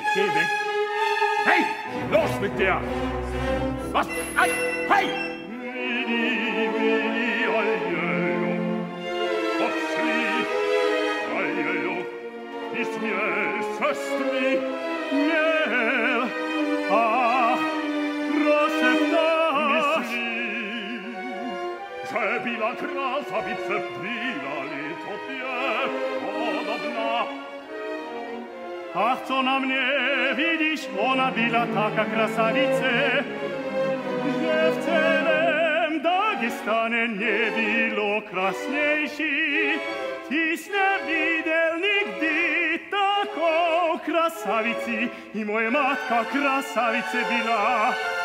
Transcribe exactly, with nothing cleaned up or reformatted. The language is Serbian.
geh weg. Hey, los mit der! Was? Ei, hey! Vidi, vidi, agliello. Oxli, agliello. Ist miel, söstri, miel. Ach, Rosetta. C'è bila krasavice, bila litopie, podobna. Ach, co na mnie widzisz, ona bila taka krasavice, że w celem Dagestanie nie bilo krasniejsi. Tyś nie widział nigdy taką krasavici i moja matka krasavice bila.